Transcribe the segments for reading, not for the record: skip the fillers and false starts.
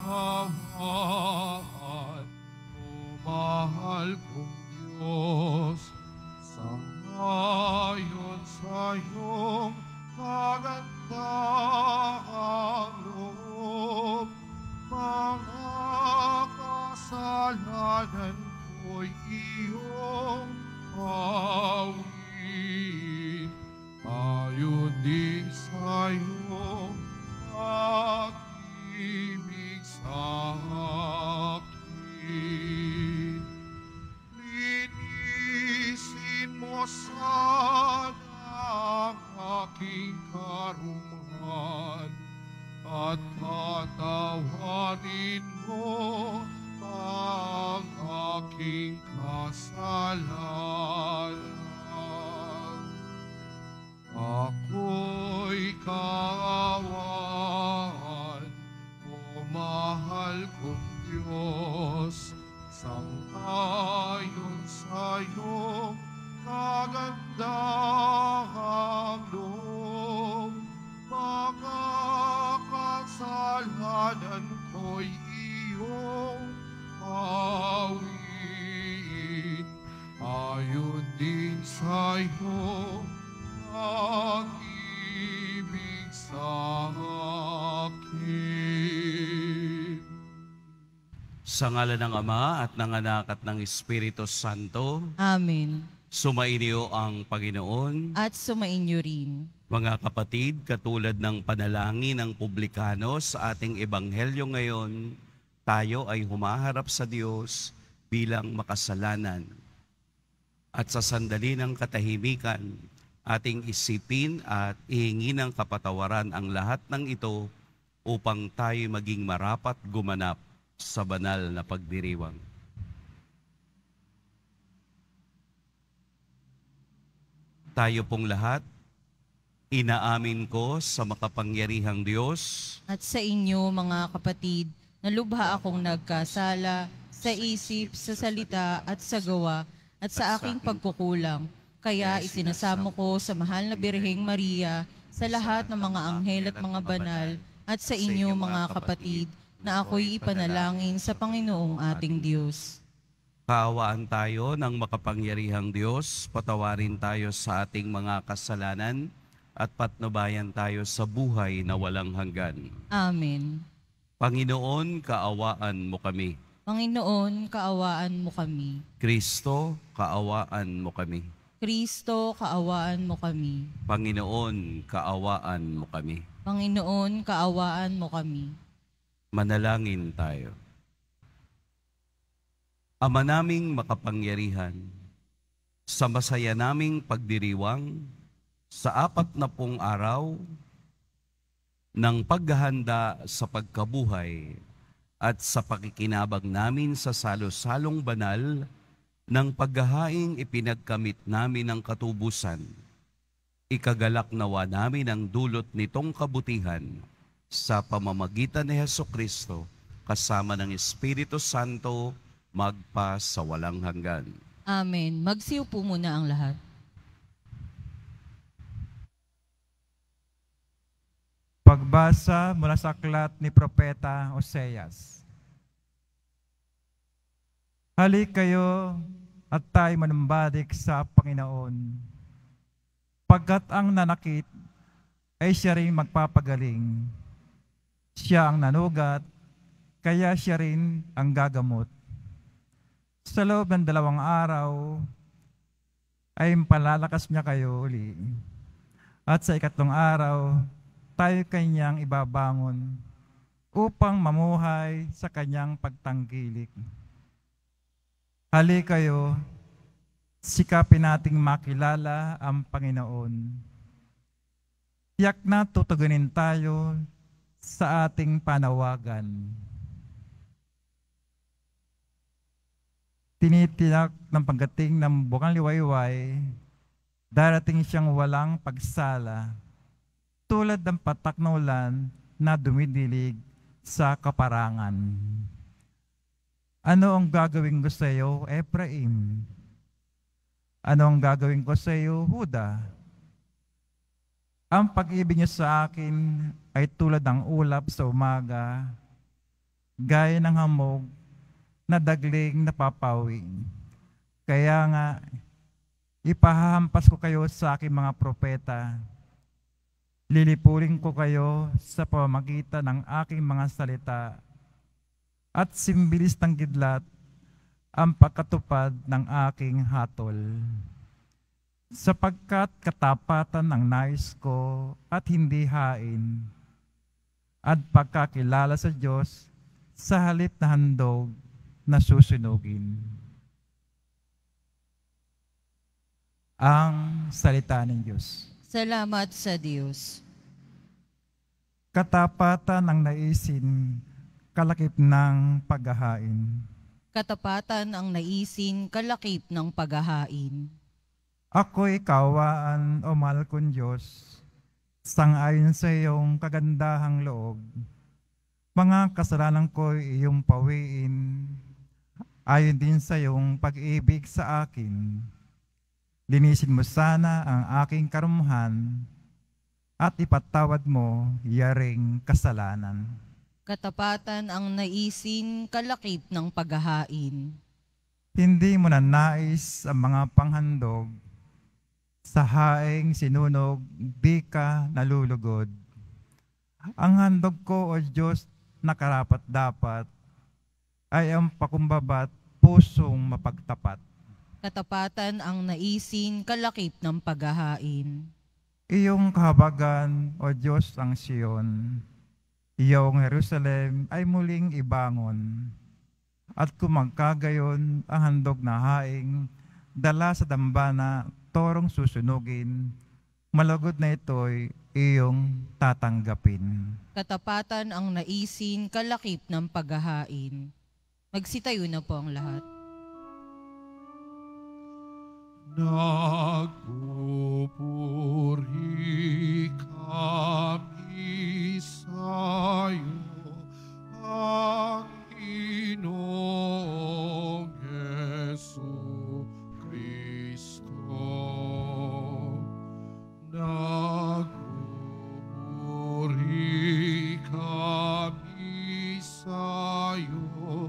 kawan, o mahal kong Diyos, sangayon sa iyong kagandahang loob, mga kasalanan ko'y iyong awin, ayon din sa iyong pag-ibig sa akin. Linisin mo sana ang aking karunungan at patawarin mo ang aking kasalanan. Ako'y kaawaan, o mahal kong Diyos, sangayon sa iyong kagandahang loob, mga kasalanan ko'y iyong awin, ayon din sa iyong pag-ibig sa akin. Sa ngalan ng Ama at ng Anak at ng Espiritu Santo, Amen. sumainyo ang Panginoon. At sumainyo rin. Mga kapatid, katulad ng panalangin ng publikano sa ating ebanghelyo ngayon, tayo ay humaharap sa Diyos bilang makasalanan. At sa sandali ng katahimikan, ating isipin at ihingi ng kapatawaran ang lahat ng ito upang tayo maging marapat gumanap sa banal na pagdiriwang. Tayo pong lahat, inaamin ko sa makapangyarihang Diyos At sa inyo, mga kapatid, na lubha akong nagkasala sa isip, sa salita at sa gawa at sa aking pagkukulang. Kaya isinasamo ko sa mahal na Birheng Maria, sa lahat ng mga anghel at mga banal, at sa inyo, mga kapatid, na ako'y ipanalangin sa Panginoong ating Diyos. Kaawaan tayo ng makapangyarihang Diyos, patawarin tayo sa ating mga kasalanan at patnubayan tayo sa buhay na walang hanggan. Amen. Panginoon, kaawaan mo kami. Panginoon, kaawaan mo kami. Kristo, kaawaan mo kami. Kristo, kaawaan mo kami. Panginoon, kaawaan mo kami. Panginoon, kaawaan mo kami. Manalangin tayo. Ama naming makapangyarihan, sa masaya naming pagdiriwang, sa 40 araw ng paghahanda sa pagkabuhay at sa pakikinabang namin sa salo-salong banal ng paghahaing ipinagkamit namin ng katubusan, ikagalak nawa namin ang dulot nitong kabutihan sa pamamagitan ni Hesukristo kasama ng Espiritu Santo magpa sa walang hanggan. Amen. Magsiupo muna ang lahat. Pagbasa mula sa aklat ni Propeta Oseas. Halik kayo at tayo manumbalik sa Panginoon. Pagkat ang nanakit ay siya rin magpapagaling. Siya ang nanugat, kaya siya rin ang gagamot. Sa loob ng 2 araw ay palalakas niya kayo uli. At sa 3 araw, tayo kanyang ibabangon upang mamuhay sa kanyang pagtangkilik. Hali kayo, sikapin nating makilala ang Panginoon. Tiyak na tutugunin tayo sa ating panawagan. Tinitiyak ng pagdating ng bukang liwayway, darating siyang walang pagsala, tulad ng patak na ulan na dumidilig sa kaparangan. Ano ang gagawin ko sa iyo, Ephraim? Ano ang gagawin ko sa iyo, Huda? Ang pag-ibig niyo sa akin ay tulad ng ulap sa umaga, gaya ng hamog na dagling napapawi. Kaya nga, ipahahampas ko kayo sa aking mga propeta. Lilipurin ko kayo sa pamamagitan ng aking mga salita at simbilis ng kidlat ang pagkatupad ng aking hatol. Sapagkat katapatan ang nais ko at hindi hain, at pagkakilala sa Diyos sa halip na handog na susunugin. Ang salita ng Diyos. Salamat sa Diyos. Katapatan ang naisin, kalakip ng paghahain. Katapatan ang naisin, kalakip ng paghahain. Ako'y kawaan, o mahal kong Diyos, sangayon sa iyong kagandahang loob. Mga kasalanan ko'y iyong pawiin, ayon din sa iyong pag-ibig sa akin. Linisin mo sana ang aking karumuhan at ipatawad mo yaring kasalanan. Katapatan ang naisin, kalakip ng paghahain. Hindi mo na nais ang mga panghandog, sa haing sinunog, di ka nalulugod. Ang handog ko, O Diyos, na karapat-dapat, ay ang pakumbabat, pusong mapagtapat. Katapatan ang naisin, kalakip ng paghahain. Iyong kahabagan, O Diyos, ang Siyon. Iyong Jerusalem ay muling ibangon. At kung magkagayon ang handog na haing, dala sa dambana, torong susunugin, malugod na ito'y iyong tatanggapin. Katapatan ang naisin, kalakip ng paghahain. Magsitayo na po ang lahat. Nagpupuri kami sa'yo, Panginoong Jesucristo. Nagpupuri kami sa'yo,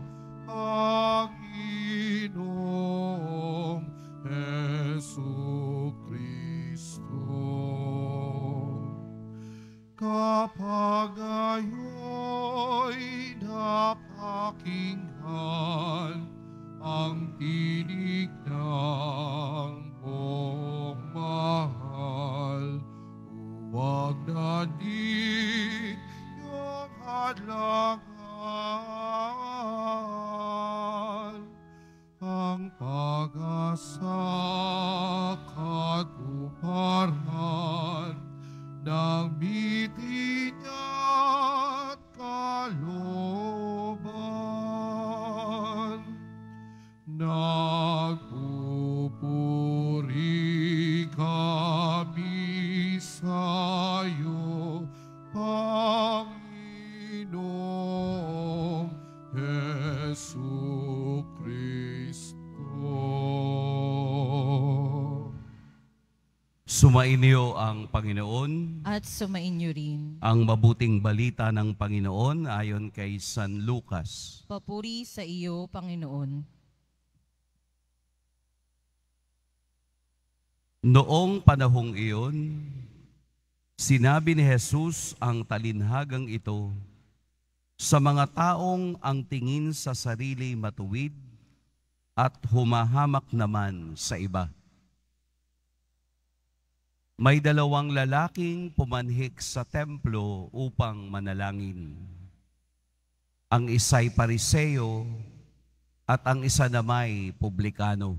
Panginoong Jesucristo. Kapag ayo'y napakinggan ang tinig ng mong mahal, huwag na di yung hadlangan. Ang pag-asa katuparan ng bitin at kalooban. Nagpupuri kami sa'yo, Panginoong Jesucristo. Sumainyo ang Panginoon. At sumainyo rin. Ang mabuting balita ng Panginoon ayon kay San Lucas. Papuri sa iyo, Panginoon. Noong panahong iyon, sinabi ni Jesus ang talinhagang ito sa mga taong ang tingin sa sarili matuwid at humahamak naman sa iba. May dalawang lalaking pumanhik sa templo upang manalangin. Ang isa'y Pariseo at ang isa nama'y publikano.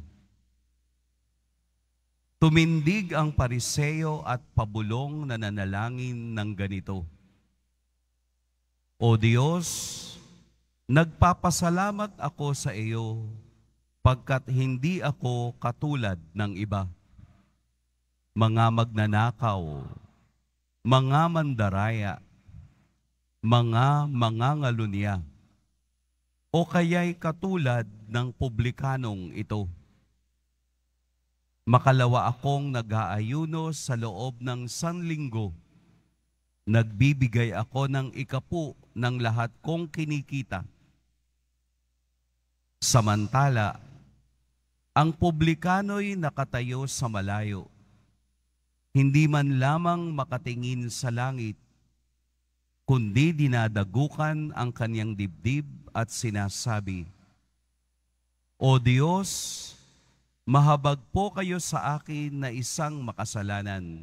Tumindig ang Pariseo at pabulong na nanalangin ng ganito: O Diyos, nagpapasalamat ako sa iyo pagkat hindi ako katulad ng iba. Mga magnanakaw, mga mandaraya, mga mangangalunya, o kaya'y katulad ng publikanong ito. Makalawa akong nag-aayuno sa loob ng 1 linggo. Nagbibigay ako ng 10 ng lahat kong kinikita Samantala, ang publikano'y nakatayo sa malayo, hindi man lamang makatingin sa langit, kundi dinadagukan ang kanyang dibdib at sinasabi, "O Diyos, mahabag po kayo sa akin na isang makasalanan.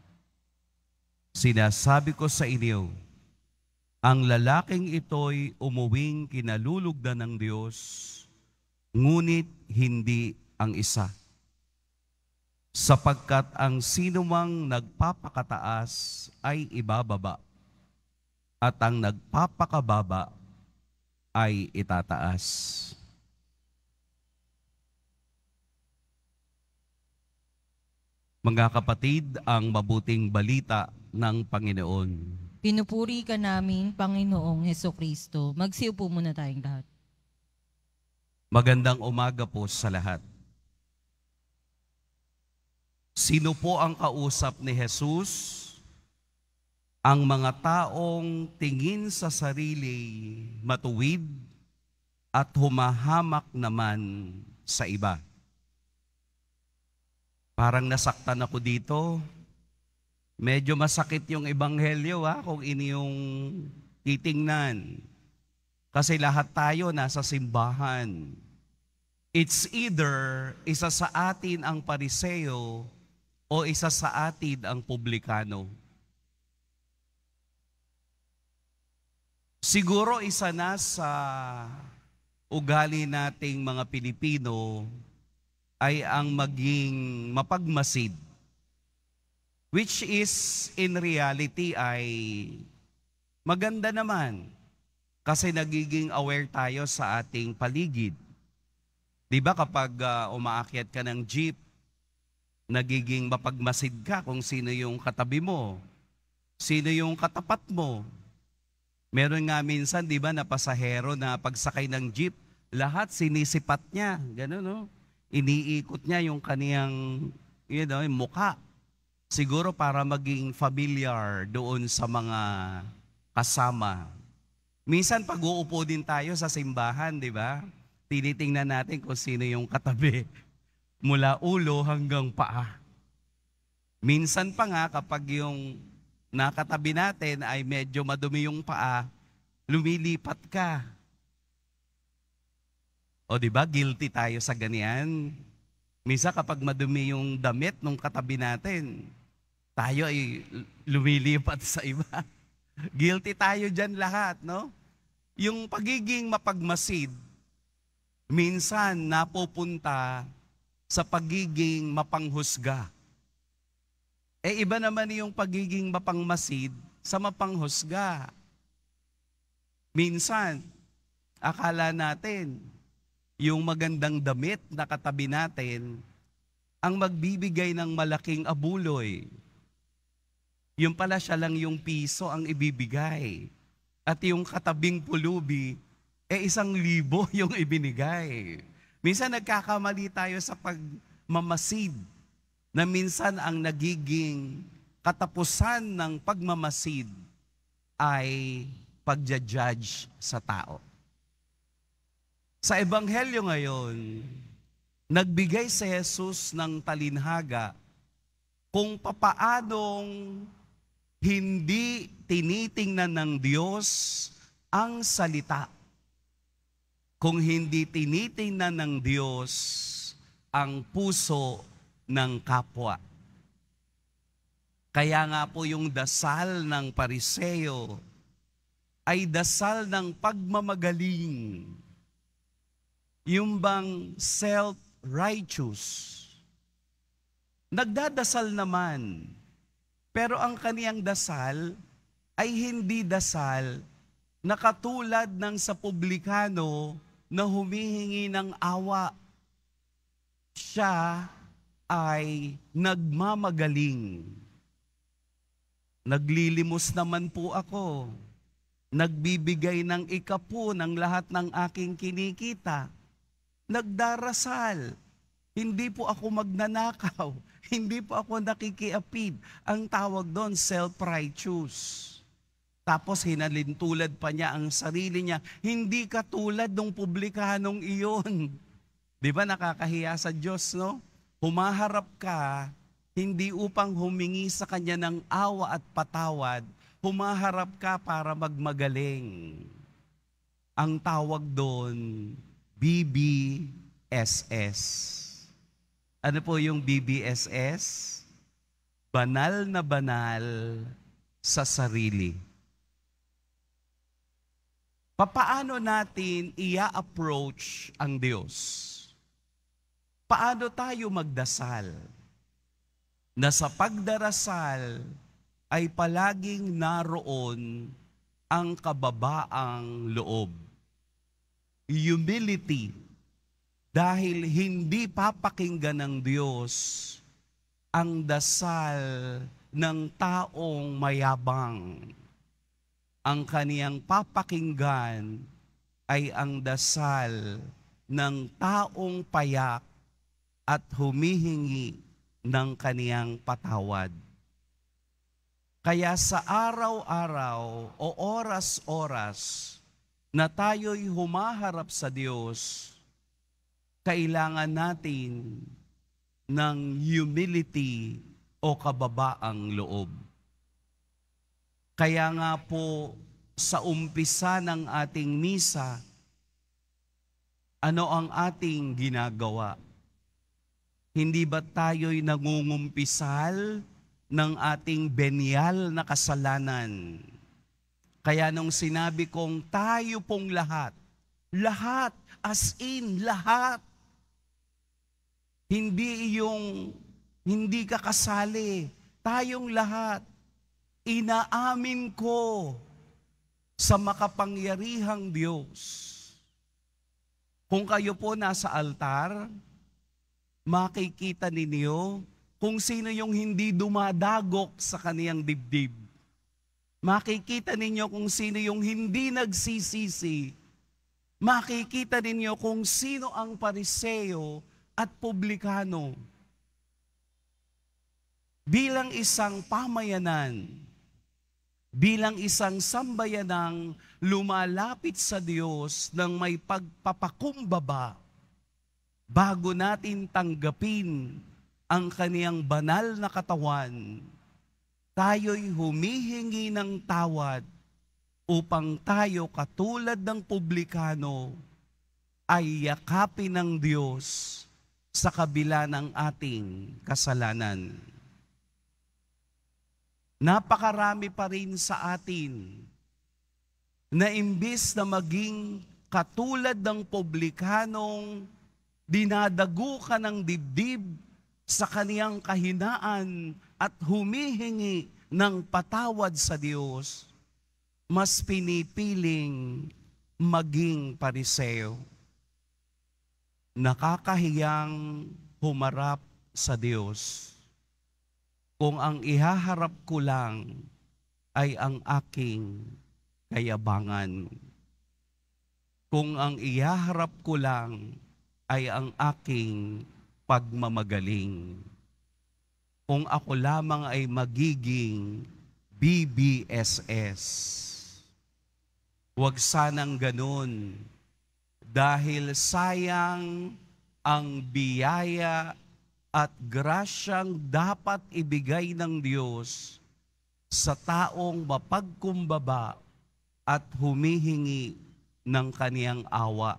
Sinasabi ko sa inyo, ang lalaking ito'y umuwing kinalulugdan ng Diyos, ngunit hindi ang isa. Sapagkat ang sinumang nagpapakataas ay ibababa, at ang nagpapakababa ay itataas." Mga kapatid, ang mabuting balita ng Panginoon. Pinupuri ka namin, Panginoong Hesukristo. Magsiupo muna tayong lahat. Magandang umaga po sa lahat. Sino po ang kausap ni Jesus? Ang mga taong tingin sa sarili matuwid at humahamak naman sa iba. Parang nasaktan ako dito. Medyo masakit yung ebanghelyo kung inyong titingnan. Kasi lahat tayo nasa simbahan. It's either isa sa atin ang Pariseo o isa sa atin ang publikano. Siguro isa na sa ugali nating mga Pilipino ay ang maging mapagmasid, which is in reality ay maganda naman kasi nagiging aware tayo sa ating paligid. Di ba kapag umaakyat ka ng jeep, nagiging mapagmasid ka kung sino yung katabi mo, sino yung katapat mo. Meron nga minsan, di ba, na pasahero na pagsakay ng jeep, lahat sinisipat niya, gano'n, no? Iniikot niya yung kaniyang, yung mukha. Siguro para maging familiar doon sa mga kasama. Minsan pag-uupo din tayo sa simbahan, di ba? Tinitingnan natin kung sino yung katabi. Mula ulo hanggang paa. Minsan pa nga kapag yung nakatabi natin ay medyo madumi yung paa, lumilipat ka. O di ba, guilty tayo sa ganyan. Minsan kapag madumi yung damit ng katabi natin, tayo ay lumilipat sa iba. Guilty tayo dyan lahat, no? Yung pagiging mapagmasid, minsan napupunta sa pagiging mapanghusga. Iba naman yung pagiging mapangmasid sa mapanghusga. Minsan, akala natin, yung magandang damit na katabi natin, ang magbibigay ng malaking abuloy. Yung pala siya lang yung piso ang ibibigay. At yung katabing pulubi, 1,000 yung ibinigay. Minsan nagkakamali tayo sa pagmamasid, na minsan ang nagiging katapusan ng pagmamasid ay pagja-judge sa tao. Sa ebanghelyo ngayon, nagbigay si Jesus ng talinhaga kung papaanong hindi tinitingnan ng Diyos ang salita. Kung hindi tinitingnan ng Diyos ang puso ng kapwa. Kaya nga po yung dasal ng Pariseo ay dasal ng pagmamagaling. Yung bang self-righteous. Nagdadasal naman, pero ang kaniyang dasal ay hindi dasal na katulad ng sa publikano na humihingi ng awa. Siya ay nagmamagaling. Naglilimos naman po ako. Nagbibigay ng ikapu ng lahat ng aking kinikita. Nagdarasal. Hindi po ako magnanakaw. Hindi po ako nakikiapid. Ang tawag doon, self-righteous. Tapos hinalintulad pa niya ang sarili niya. Hindi katulad ng publikanong iyon. Di ba nakakahiya sa Diyos, no? Humaharap ka, hindi upang humingi sa Kanya ng awa at patawad. Humaharap ka para magmagaling. Ang tawag doon, BBSS. Ano po yung BBSS? Banal na banal sa sarili. Paano natin i-approach ang Diyos? Paano tayo magdasal? Na sa pagdarasal ay palaging naroon ang kababaang loob. Humility. Dahil hindi papakinggan ng Diyos ang dasal ng taong mayabang. Ang kaniyang papakinggan ay ang dasal ng taong payak at humihingi ng kaniyang patawad. Kaya sa araw-araw o oras-oras na tayo'y humaharap sa Diyos, kailangan natin ng humility o kababaang loob. Kaya nga po sa umpisa ng ating misa, ano ang ating ginagawa? Hindi ba tayo'y nangungumpisal ng ating benial na kasalanan? Kaya nung sinabi kong tayo pong lahat, as in lahat, hindi yung hindi ka kasali, tayong lahat, inaamin ko sa makapangyarihang Diyos. Kung kayo po nasa altar, makikita ninyo kung sino yung hindi dumadagok sa kaniyang dibdib. Makikita ninyo kung sino yung hindi nagsisisi. Makikita ninyo kung sino ang pariseo at publikano. Bilang isang pamayanan, bilang isang sambayanang lumalapit sa Diyos ng may pagpapakumbaba, bago natin tanggapin ang kaniyang banal na katawan, tayo'y humihingi ng tawad upang tayo katulad ng publikano ay yakapin ng Diyos sa kabila ng ating kasalanan. Napakarami pa rin sa atin na imbis na maging katulad ng publikanong dinadagukan ng dibdib sa kaniyang kahinaan at humihingi ng patawad sa Diyos, mas pinipiling maging pariseo. Nakakahiyang humarap sa Diyos kung ang ihaharap ko lang ay ang aking kayabangan. Kung ang ihaharap ko lang ay ang aking pagmamagaling. Kung ako lamang ay magiging BBSS. Huwag sanang ganun, dahil sayang ang biyaya at grasyang dapat ibigay ng Diyos sa taong mapagkumbaba at humihingi ng kaniyang awa.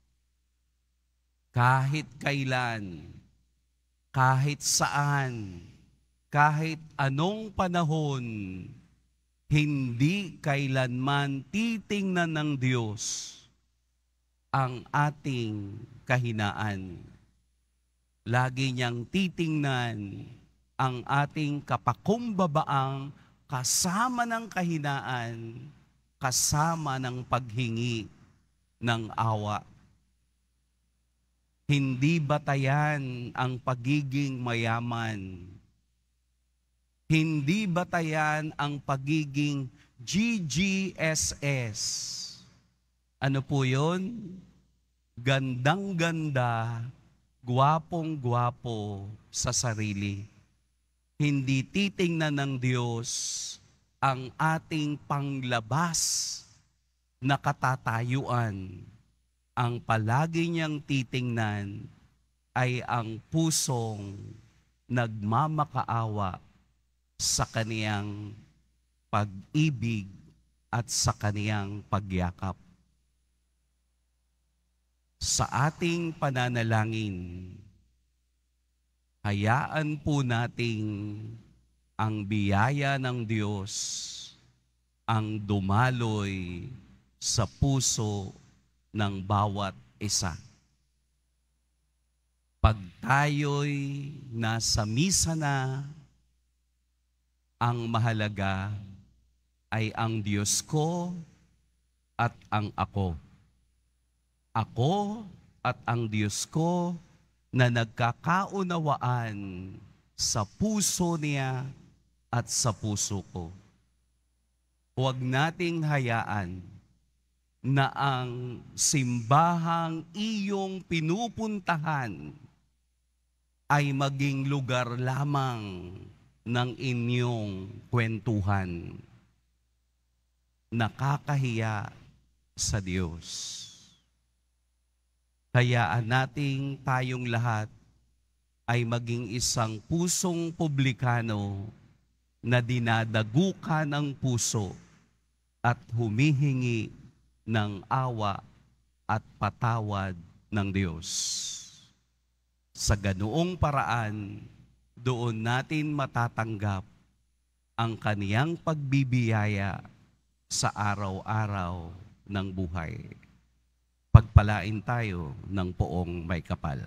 Kahit kailan, kahit saan, kahit anong panahon, hindi kailanman titingnan ng Diyos ang ating kahinaan. Lagi niyang titingnan ang ating kapakumbabaang kasama ng kahinaan, kasama ng paghingi ng awa. Hindi batayan ang pagiging mayaman. Hindi batayan ang pagiging GGSS. Ano po yun? Gandang-ganda, gwapong-gwapo sa sarili. Hindi titingnan ng Diyos ang ating panglabas na katatayuan. Ang palagi niyang titingnan ay ang pusong nagmamakaawa sa kaniyang pag-ibig at sa kaniyang pagyakap. Sa ating pananalangin, hayaan po nating ang biyaya ng Diyos ang dumaloy sa puso ng bawat isa. Pag tayo'y nasa misa na, ang mahalaga ay ang Diyos ko at ang ako. Ako at ang Diyos ko na nagkakaunawaan sa puso niya at sa puso ko. Huwag nating hayaan na ang simbahang iyong pinupuntahan ay maging lugar lamang ng inyong kwentuhan. Nakakahiya sa Diyos. Hayaan nating tayong lahat ay maging isang pusong publikano na dinadagukan ng puso at humihingi ng awa at patawad ng Diyos. Sa ganoong paraan, doon natin matatanggap ang kaniyang pagbibiyaya sa araw-araw ng buhay. Pagpalain tayo ng poong may kapal.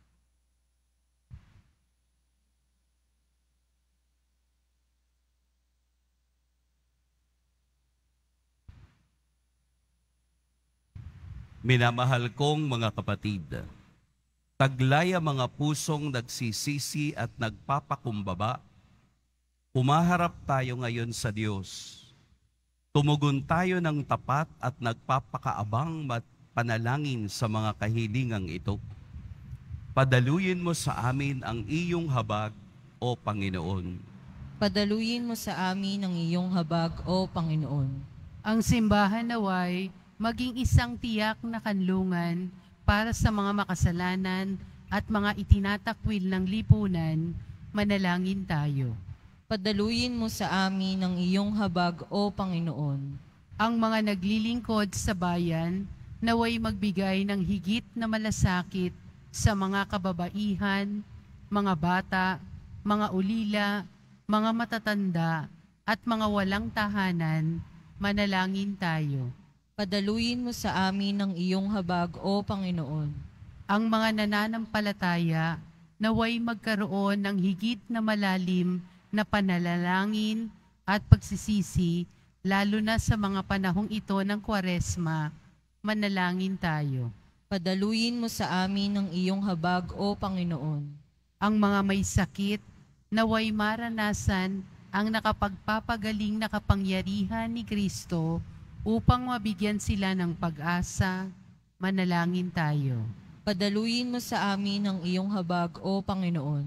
Minamahal kong mga kapatid, taglay ang mga pusong nagsisisi at nagpapakumbaba, humaharap tayo ngayon sa Diyos. Tumugon tayo ng tapat at nagpapakaabang panalangin sa mga kahilingang ito. Padaluyin mo sa amin ang iyong habag, O Panginoon. Padaluyin mo sa amin ang iyong habag, O Panginoon. Ang simbahan naway maging isang tiyak na kanlungan para sa mga makasalanan at mga itinatakwil ng lipunan. Manalangin tayo. Padaluyin mo sa amin ang iyong habag, O Panginoon. Ang mga naglilingkod sa bayan naway magbigay ng higit na malasakit sa mga kababaihan, mga bata, mga ulila, mga matatanda, at mga walang tahanan. Manalangin tayo. Padaluyin mo sa amin ang iyong habag, O Panginoon. Ang mga nananampalataya naway magkaroon ng higit na malalim na panalangin at pagsisisi, lalo na sa mga panahong ito ng Kwaresma. Manalangin tayo. Padaluyin mo sa amin ang iyong habag, O Panginoon. Ang mga may sakit naway maranasan ang nakapagpapagaling na kapangyarihan ni Kristo upang mabigyan sila ng pag-asa. Manalangin tayo. Padaluyin mo sa amin ang iyong habag, O Panginoon.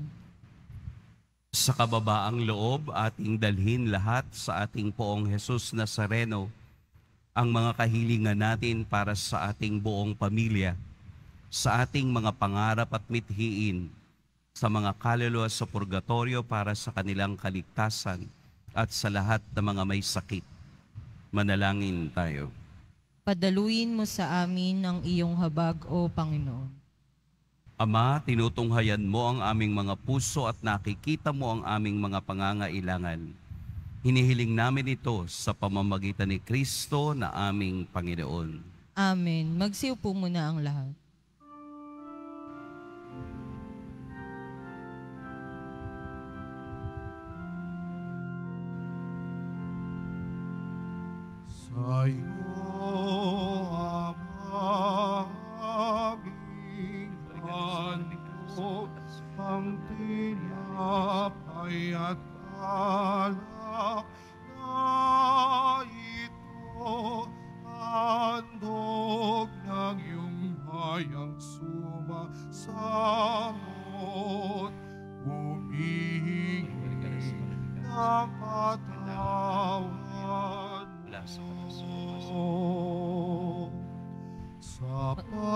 Sa kababaang loob, ating dalhin lahat sa ating poong Jesus Nazareno ang mga kahilingan natin para sa ating buong pamilya, sa ating mga pangarap at mithiin, sa mga kaluluwa sa purgatorio para sa kanilang kaligtasan at sa lahat ng mga may sakit. Manalangin tayo. Padaluyin mo sa amin ang iyong habag, O Panginoon. Ama, tinutunghayan mo ang aming mga puso at nakikita mo ang aming mga pangangailangan. Hinihiling namin ito sa pamamagitan ni Kristo na aming Panginoon. Amen. Magsiupo muna ang lahat. Sa iyo, Ama, aming handog, ang tinapay at alak na ito, handog ng iyong hayang sumasamot, humihingi ng patawad. sa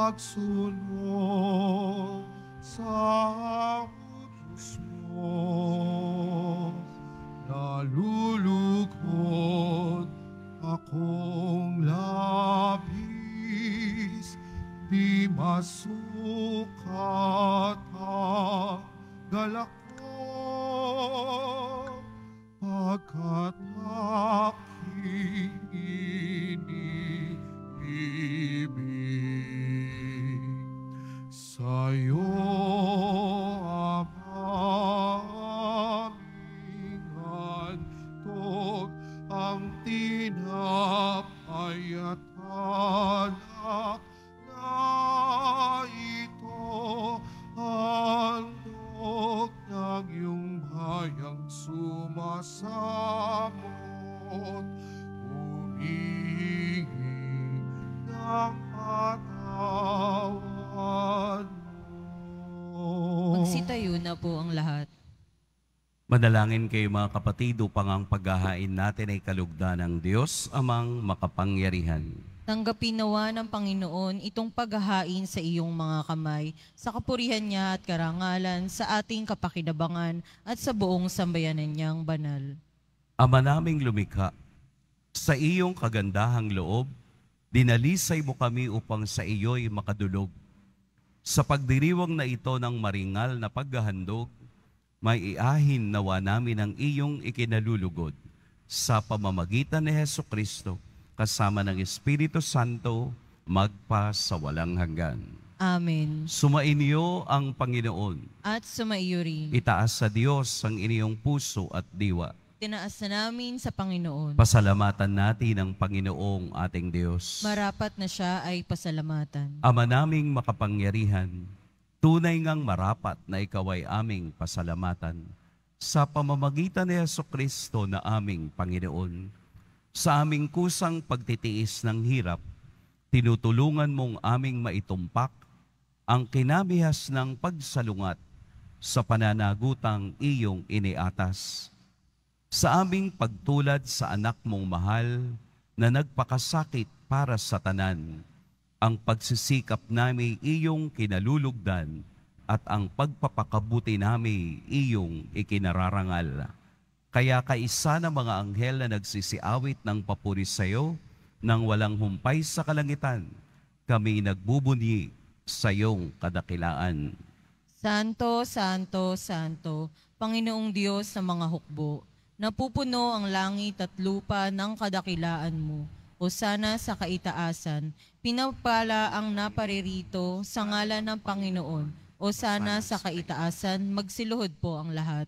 pagsunod sa utos mo, nalulugod akong labis, di masukat ang galak ko, pagkat aking iniibig. Sa'yo, Ama, aming handog ang tinapay at alak na ito, handog ng iyong bayang sumasamot, humingi ng patawad mo. Magsitayo na po ang lahat. Manalangin kayo mga kapatid upang ang paghahain natin ay kalugdan ng Diyos amang makapangyarihan. Tanggapin nawa ng Panginoon itong paghahain sa iyong mga kamay, sa kapurihan niya at karangalan, sa ating kapakinabangan at sa buong sambayanan niyang banal. Ama naming lumikha, sa iyong kagandahang loob, dinalisay mo kami upang sa iyo'y makadulog. Sa pagdiriwang na ito ng maringal na paghahandog, may iahin nawa namin ang iyong ikinalulugod sa pamamagitan ni Hesukristo, kasama ng Espiritu Santo, magpa sa walang hanggan. Amen. Sumainyo ang Panginoon. At sumaiyo rin. Itaas sa Diyos ang inyong puso at diwa. Tinaas na namin sa Panginoon. Pasalamatan natin ang Panginoong ating Diyos. Marapat na siya ay pasalamatan. Ama naming makapangyarihan, tunay ngang marapat na ikaw ay aming pasalamatan sa pamamagitan ni Hesukristo na aming Panginoon. Sa aming kusang pagtitiis ng hirap, tinutulungan mong aming maitumpak ang kinabihas ng pagsalungat sa pananagutang iyong iniatas. Sa aming pagtulad sa anak mong mahal na nagpakasakit para sa tanan, ang pagsisikap namin iyong kinalulugdan at ang pagpapakabuti namin iyong ikinararangal. Kaya kaisa ng mga anghel na nagsisiawit ng papuri sa iyo nang walang humpay sa kalangitan, kami nagbubunyi sa iyong kadakilaan. Santo, Santo, Santo, Panginoong Diyos ng mga hukbo, napupuno ang langit at lupa ng kadakilaan mo. Hosana sa kaitaasan, pinapala ang naparirito sa ngalan ng Panginoon. Hosana sa kaitaasan, magsiluhod po ang lahat.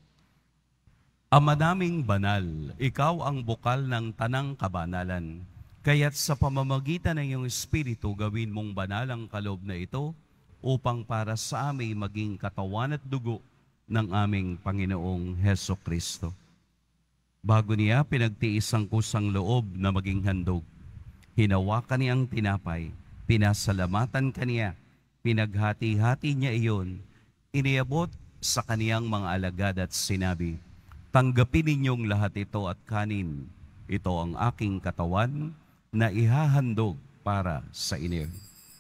Ama naming banal, ikaw ang bukal ng tanang kabanalan. Kaya't sa pamamagitan ng iyong Espiritu, gawin mong banal ang kaloob na ito upang para sa amin maging katawan at dugo ng aming Panginoong Hesukristo. Bago niya pinagtiis ang kusang loob na maging handog, hinawakan niya ang tinapay, pinasalamatan kaniya, pinaghati-hati niya iyon, iniabot sa kaniyang mga alagad at sinabi, tanggapin ninyong lahat ito at kanin. Ito ang aking katawan na ihahandog para sa inyo.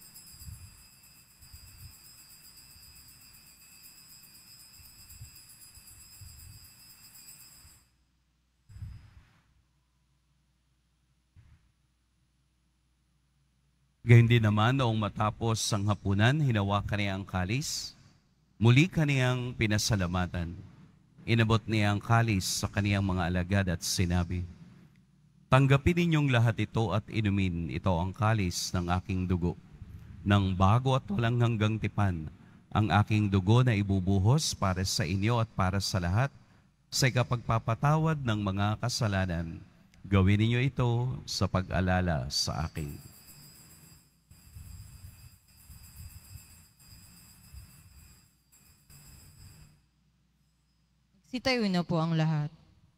Gayun din naman noong matapos ang hapunan, hinawakan niya ang kalis. Muli kaniyang pinasalamatan. Inabot niya ang kalis sa kaniyang mga alagad at sinabi, tanggapin ninyong lahat ito at inumin. Ito ang kalis ng aking dugo. Nang bago at walang hanggang tipan, ang aking dugo na ibubuhos para sa inyo at para sa lahat, sa ikapagpapatawad ng mga kasalanan. Gawin ninyo ito sa pag-alala sa akin. Sitayo na po ang lahat.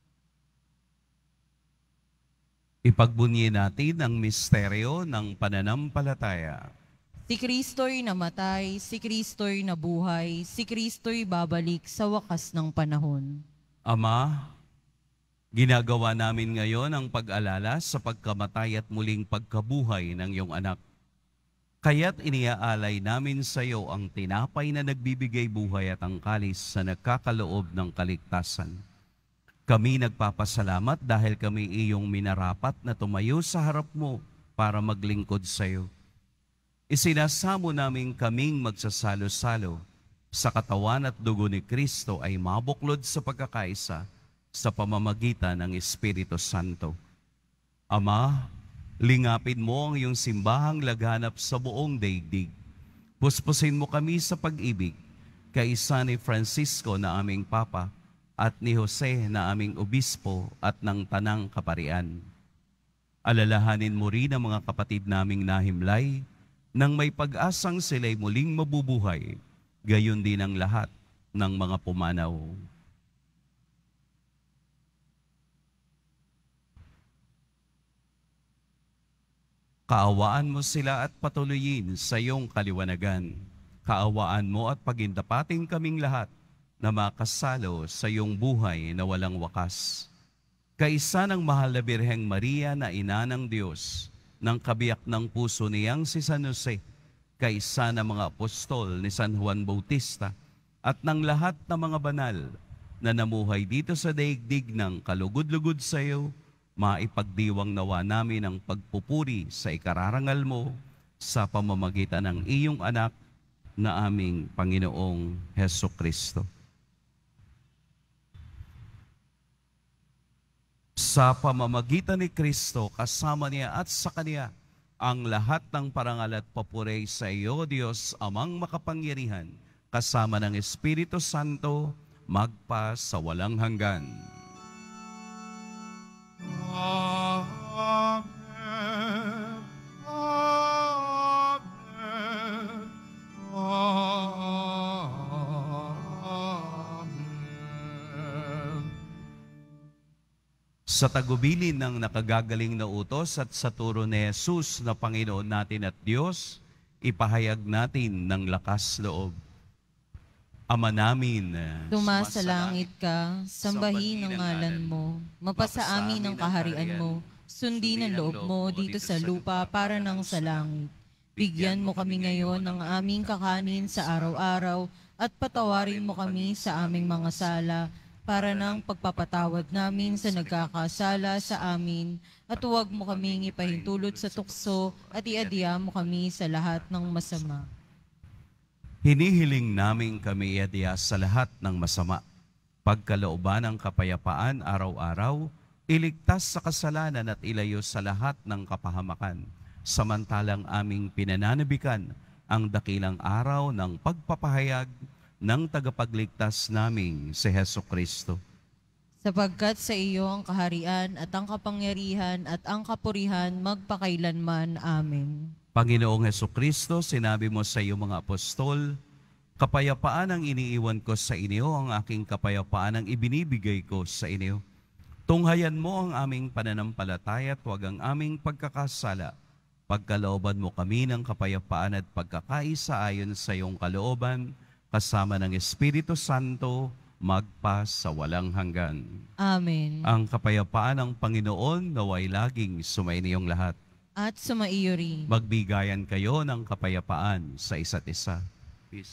Ipagbunyi natin ang misteryo ng pananampalataya. Si Kristo'y namatay, si Kristo'y nabuhay, si Kristo'y babalik sa wakas ng panahon. Ama, Ginagawa namin ngayon ang pag-alala sa pagkamatay at muling pagkabuhay ng iyong anak. Kaya't iniaalay namin sa iyo ang tinapay na nagbibigay buhay at ang kalis sa nagkakaloob ng kaligtasan. Kami nagpapasalamat dahil kami iyong minarapat na tumayo sa harap mo para maglingkod sa iyo. Isinasamo namin kaming magsasalo-salo sa katawan at dugo ni Kristo ay mabuklod sa pagkakaisa sa pamamagitan ng Espiritu Santo. Ama, lingapin mo ang iyong simbahang laganap sa buong daigdig. Puspusin mo kami sa pag-ibig, kaisa ni Francisco na aming Papa at ni Jose na aming Obispo at ng Tanang Kaparian. Alalahanin mo rin ang mga kapatid naming nahimlay nang may pag-asang sila'y muling mabubuhay, gayon din ang lahat ng mga pumanaw. Kaawaan mo sila at patuloyin sa iyong kaliwanagan. Kaawaan mo at pagindapating kaming lahat na makasalo sa iyong buhay na walang wakas. Kaisa ng mahal na Birheng Maria na ina ng Diyos, ng kabiyak ng puso niyang si San Jose, kaisa ng mga apostol ni San Juan Bautista, at ng lahat ng mga banal na namuhay dito sa daigdig ng kalugod-lugod sa iyo, maipagdiwang nawa namin ang pagpupuri sa ikararangal mo sa pamamagitan ng iyong anak na aming Panginoong Hesukristo. Sa pamamagitan ni Kristo, kasama niya at sa Kanya, ang lahat ng parangal at papuri sa iyo, Diyos, Amang makapangyarihan, kasama ng Espiritu Santo, magpa sa walang hanggan. Amen. Amen. Amen. Sa tagubilin ng nakagagaling na utos at sa turo ni Jesus na Panginoon natin at Diyos, ipahayag natin ng lakas loob. Ama namin, Tumaas sa langit ka, sambahin ang ngalan mo, mapasa amin ang kaharian mo, sundin ang loob mo dito sa lupa para nang sa langit. Bigyan mo kami ngayon ng aming kakanin sa araw-araw at patawarin mo kami sa aming mga sala para nang pagpapatawad namin sa nagkakasala sa amin at huwag mo kaming ipahintulot sa tukso at iadya mo kami sa lahat ng masama. hinihiling namin kami iadya sa lahat ng masama. Pagkalooban ng kapayapaan araw-araw, iligtas sa kasalanan at ilayo sa lahat ng kapahamakan. Samantalang aming pinananabikan ang dakilang araw ng pagpapahayag ng tagapagligtas naming si Hesukristo. Sapagkat sa iyo ang kaharian at ang kapangyarihan at ang kapurihan magpakailanman. Amen. Panginoong Hesukristo, sinabi mo sa iyong mga apostol, kapayapaan ang iniiwan ko sa inyo, ang aking kapayapaan ang ibinibigay ko sa inyo. Tunghayan mo ang aming pananampalataya at huwag ang aming pagkakasala. Pagkalooban mo kami ng kapayapaan at pagkakaisa ayon sa iyong kalooban, kasama ng Espiritu Santo, magpa sa walang hanggan. Amen. Ang kapayapaan ng Panginoon naway laging sumainiyong lahat. At sumaiyo rin. Magbigayan kayo ng kapayapaan sa isa't isa. Peace.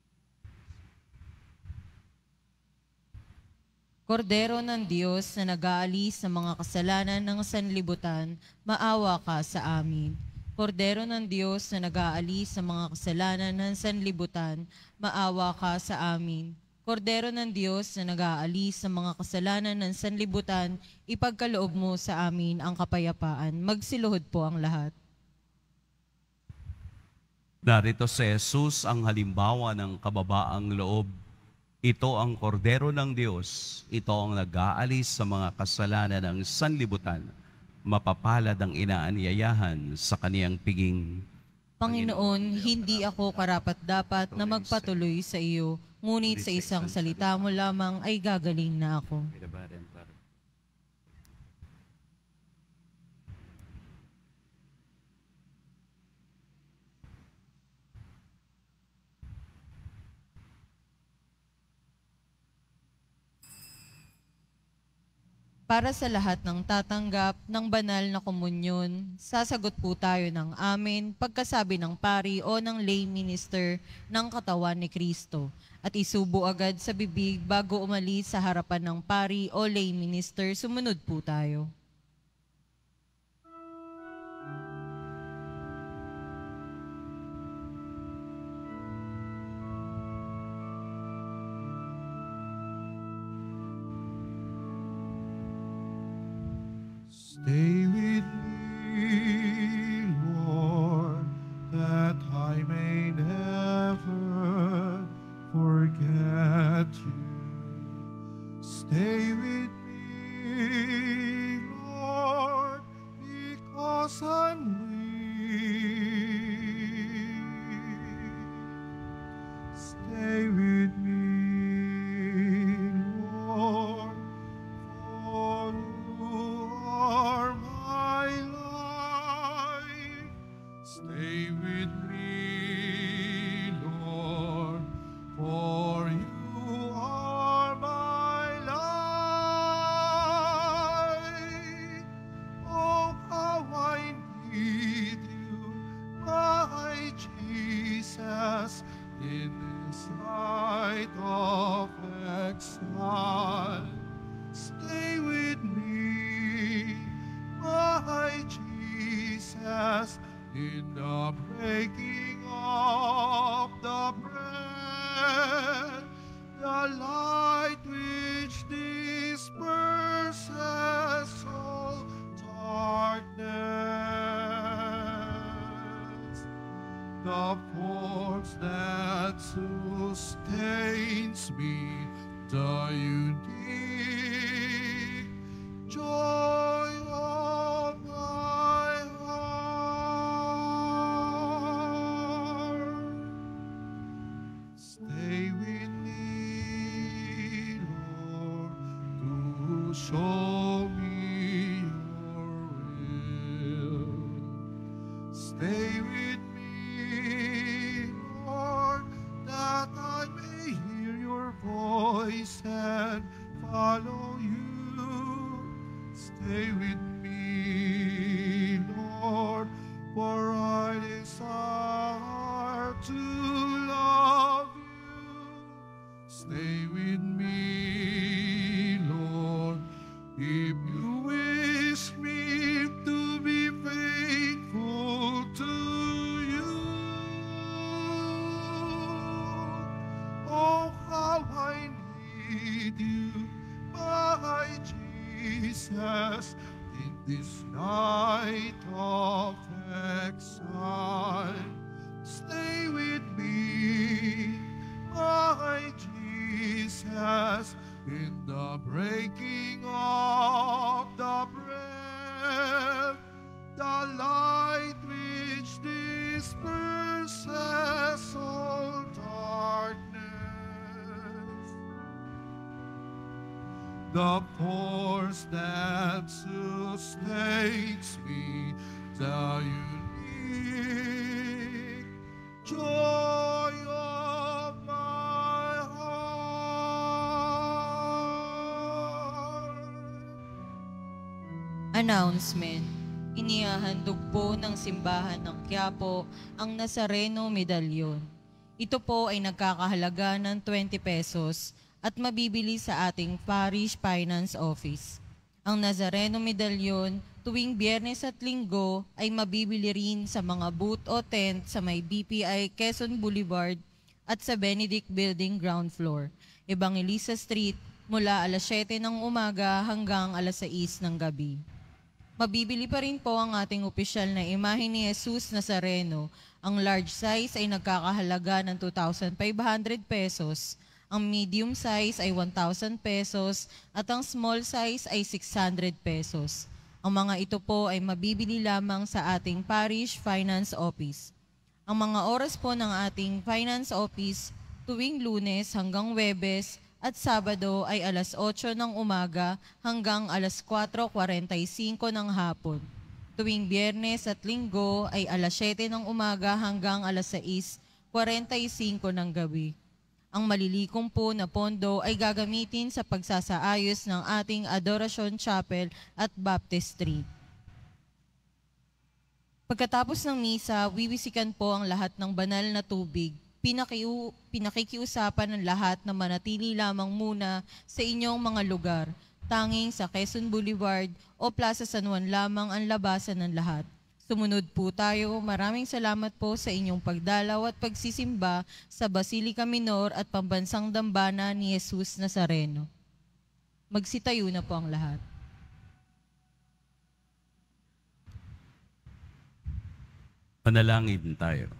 Kordero ng Diyos na nag-aalis sa mga kasalanan ng sanlibutan, maawa ka sa amin. Kordero ng Diyos na nag-aalis sa mga kasalanan ng sanlibutan, maawa ka sa amin. Kordero ng Diyos na nag-aalis sa mga kasalanan ng sanlibutan, ipagkaloob mo sa amin ang kapayapaan. Magsiluhod po ang lahat. Narito si Jesus ang halimbawa ng kababaang loob. Ito ang kordero ng Diyos. Ito ang nag-aalis sa mga kasalanan ng sanlibutan. Mapapalad ang inaanyayahan sa kaniyang piging. Panginoon, hindi ako karapat-dapat na magpatuloy sa iyo, ngunit sa isang salita mo lamang ay gagaling na ako. para sa lahat ng tatanggap ng banal na komunyon, sasagot po tayo ng amen pagkasabi ng pari o ng lay minister ng katawan ni Kristo at isubo agad sa bibig bago umalis sa harapan ng pari o lay minister. Sumunod po tayo. Stay with me, Lord, that I may never forget you. Stay with me, Lord, because I'm weak. Stay with me, Lord, for you are my life. Stay with me, Lord, for you are my life. Oh, how I need you, my Jesus, in this night of exile. Stay with me, my Jesus, in the breaking of the bread, the light which disperses all darkness, the force that sustains me, the unique joy of my heart. Stay with me, Lord, to show me your will. Stay with me, Lord, that I may hear your voice and follow you. Stay with me, Lord, for I desire to love you. Stay with me, Lord, if you wish me to be faithful to you. Oh, how I need you, my Jesus, in this night of exile. Stay with me, my Jesus, in the breaking of the bread, the light which disperses all darkness, the force that sustains me, the unique joy of my heart. Announcement. Inihahandog po ng simbahan ng Quiapo ang Nazareno Medalyon. Ito po ay nagkakahalaga ng 20 pesos at mabibili sa ating Parish Finance Office. Ang Nazareno Medalyon tuwing Biyernes at Linggo ay mabibili rin sa mga booth o tent sa may BPI Quezon Boulevard at sa Benedict Building ground floor, Evangelista Street, mula alas 7 ng umaga hanggang alas 6 ng gabi. Mabibili pa rin po ang ating opisyal na imahe ni Jesus Nazareno. Ang large size ay nagkakahalaga ng 2,500 pesos, ang medium size ay 1,000 pesos at ang small size ay 600 pesos. Ang mga ito po ay mabibili lamang sa ating Parish Finance Office. Ang mga oras po ng ating Finance Office tuwing Lunes hanggang Huwebes at Sabado ay alas 8 ng umaga hanggang alas 4:45 ng hapon. Tuwing Biyernes at Linggo ay alas 7 ng umaga hanggang alas 6:45 ng gabi. Ang malilikom po na pondo ay gagamitin sa pagsasaayos ng ating Adoration Chapel at Baptistry. Pagkatapos ng misa, wiwisikan po ang lahat ng banal na tubig. Pinakikiusapan ng lahat na manatili lamang muna sa inyong mga lugar. Tanging sa Quezon Boulevard o Plaza San Juan lamang ang labasan ng lahat. Sumunod po tayo. Maraming salamat po sa inyong pagdalaw at pagsisimba sa Basilica Minor at Pambansang Dambana ni Jesus Nazareno. Magsitayo na po ang lahat. Panalangin tayo.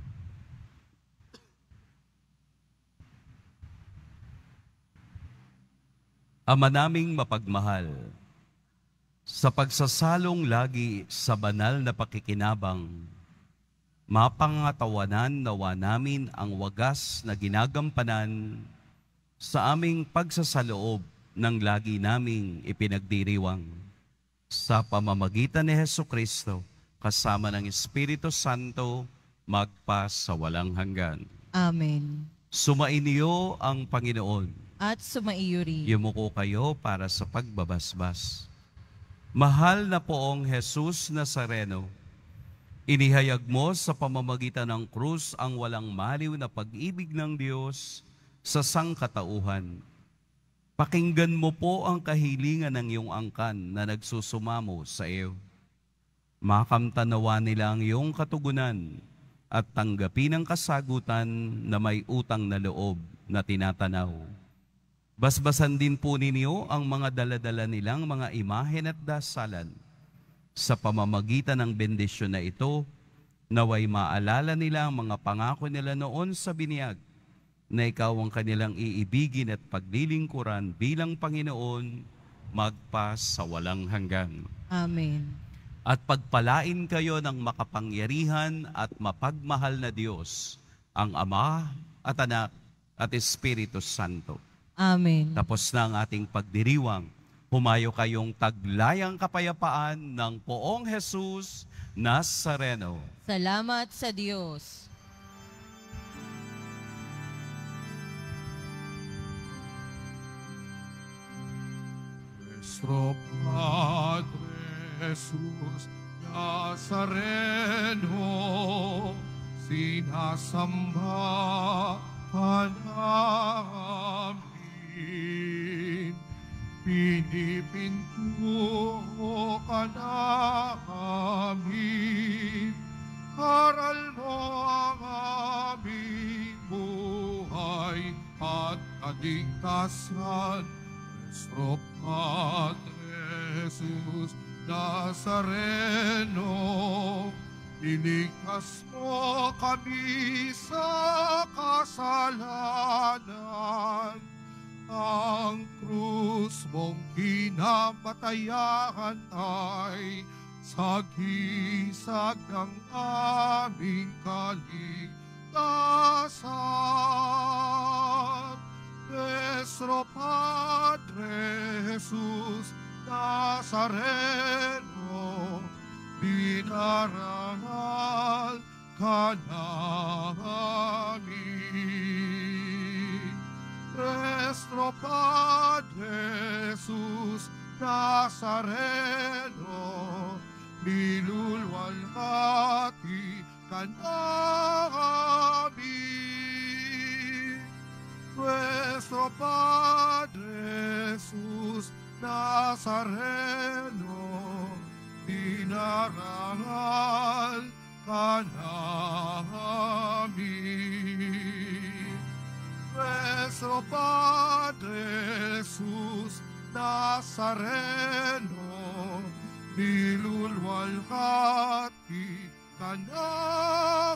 Ama naming mapagmahal, sa pagsasalong lagi sa banal na pakikinabang, mapangatawanan nawa namin ang wagas na ginagampanan sa aming pagsasaloob ng lagi naming ipinagdiriwang. Sa pamamagitan ni Hesukristo, kasama ng Espiritu Santo, magpa sa walang hanggan. Amen. Sumainyo ang Panginoon. At sumaiyo rin. Yumuko kayo para sa pagbabasbas. Mahal na poong Jesus Nazareno, inihayag mo sa pamamagitan ng krus ang walang maliw na pag-ibig ng Diyos sa sangkatauhan. Pakinggan mo po ang kahilingan ng iyong angkan na nagsusumamo sa iyo. Makamtanawa nila ang iyong katugunan at tanggapin ang kasagutan na may utang na loob na tinatanaw. Basbasan din po ninyo ang mga daladala nilang mga imahen at dasalan. Sa pamamagitan ng bendisyon na ito, naway maalala nila ang mga pangako nila noon sa biniyag, na ikaw ang kanilang iibigin at paglilingkuran bilang Panginoon, magpa sa walang hanggan. Amen. At pagpalain kayo ng makapangyarihan at mapagmahal na Diyos, ang Ama at Anak at Espiritu Santo. Amen. Tapos na ang ating pagdiriwang, humayo kayong taglayang kapayapaan ng poong Jesus Nazareno. Salamat sa Diyos. Nuestro Padre Jesus Nazareno, sinasamba ka namin. Pinipinto ka namin, aral mo ang aming buhay at kaligtasan. Nuestro Padre Jesus Nazareno, iligtas mo kami sa kasalanan. Ang krus mong kinapatayan ay sagisag ng aming kaligtasan. Nuestro Padre Jesus Nazareno, binarangal ka namin. Nuestro Padre Jesus Nazareno, nilulwalhati ka namin. Nuestro Padre Jesus Nazareno, dinarangal ka namin. Nuestro Padre Jesus Nazareno, nilulwalhati ka namin.